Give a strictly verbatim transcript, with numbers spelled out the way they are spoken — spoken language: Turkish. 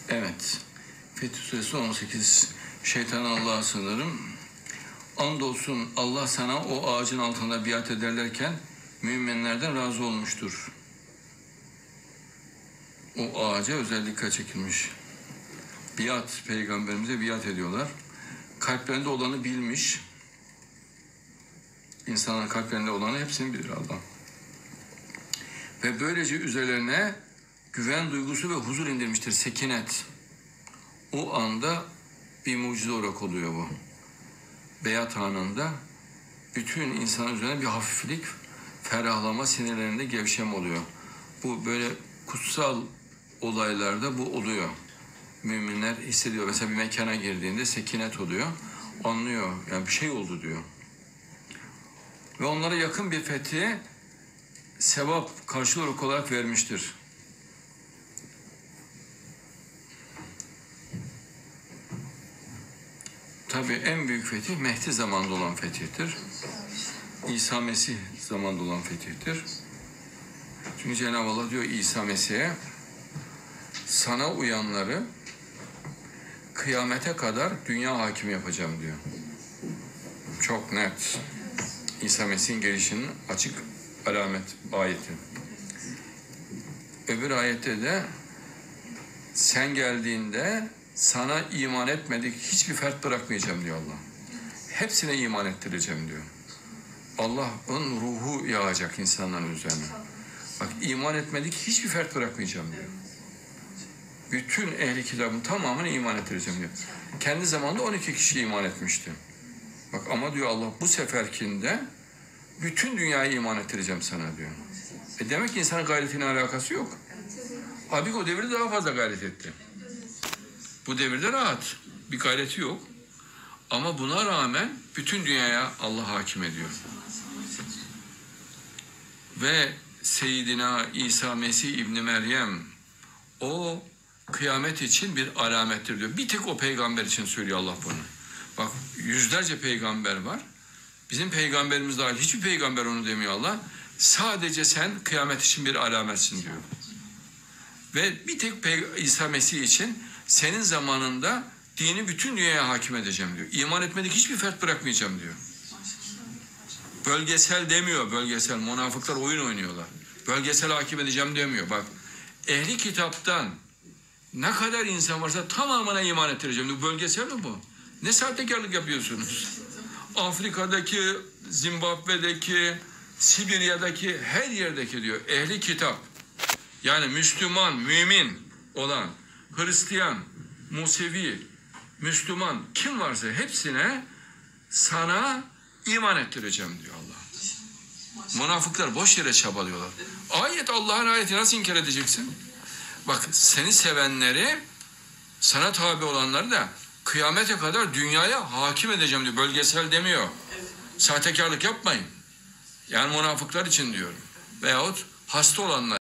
Evet. Fetih Suresi on sekiz. Şeytan Allah'a sığınırım. Andolsun Allah sana o ağacın altında biat ederlerken müminlerden razı olmuştur. O ağaca özel dikkat çekilmiş. Biat, peygamberimize biat ediyorlar. Kalplerinde olanı bilmiş. İnsanların kalplerinde olanı hepsini bilir Allah. Ve böylece üzerlerine güven duygusu ve huzur indirmiştir. Sekinet. O anda bir mucize olarak oluyor bu. Beyat anında bütün insan üzerine bir hafiflik, ferahlama, sinirlerinde gevşem oluyor. Bu böyle kutsal olaylarda bu oluyor. Müminler hissediyor. Mesela bir mekana girdiğinde sekinet oluyor. Anlıyor. Yani bir şey oldu diyor. Ve onlara yakın bir fethi sevap karşılık olarak vermiştir. Tabii en büyük fetih Mehdi zamanında olan fetihtir. İsa Mesih zamanında olan fetihtir. Çünkü Cenab-ı Allah diyor İsa Mesih'e, sana uyanları kıyamete kadar dünya hakimi yapacağım diyor. Çok net. İsa Mesih'in gelişinin açık alamet ayeti. Öbür ayette de sen geldiğinde sana iman etmedik hiçbir fert bırakmayacağım diyor Allah. Hepsine iman ettireceğim diyor. Allah'ın ruhu yağacak insanların üzerine. Bak iman etmedik hiçbir fert bırakmayacağım diyor. Bütün ehli kitabın tamamını iman ettireceğim diyor. Kendi zamanında on iki kişi iman etmişti. Bak ama diyor Allah bu seferkinde bütün dünyayı iman ettireceğim sana diyor. E demek ki insanın gayretine alakası yok. Abi o devirde daha fazla gayret etti. Bu devirde rahat. Bir gayreti yok. Ama buna rağmen bütün dünyaya Allah hakim ediyor. Ve Seyyidina İsa Mesih İbni Meryem o kıyamet için bir alamettir diyor. Bir tek o peygamber için söylüyor Allah bunu. Bak yüzlerce peygamber var. Bizim peygamberimiz dahil hiçbir peygamber onu demiyor Allah. Sadece sen kıyamet için bir alametsin diyor. Ve bir tek İsa Mesih için senin zamanında dini bütün dünyaya hakim edeceğim diyor. İman etmedik hiçbir fert bırakmayacağım diyor. Bölgesel demiyor, bölgesel. Münafıklar oyun oynuyorlar. Bölgesel hakim edeceğim demiyor. Bak, ehli kitaptan ne kadar insan varsa tamamına iman ettireceğim diyor. Bölgesel mi bu? Ne sahtekarlık yapıyorsunuz? Afrika'daki, Zimbabwe'deki, Sibirya'daki, her yerdeki diyor. Ehli kitap. Yani Müslüman, mümin olan, Hristiyan, Musevi, Müslüman kim varsa hepsine sana iman ettireceğim diyor Allah. Münafıklar boş yere çabalıyorlar. Ayet Allah'ın ayeti nasıl inkar edeceksin? Bak seni sevenleri, sana tabi olanları da kıyamete kadar dünyaya hakim edeceğim diyor. Bölgesel demiyor. Sahtekarlık yapmayın. Yani münafıklar için diyorum. Veyahut hasta olanlar.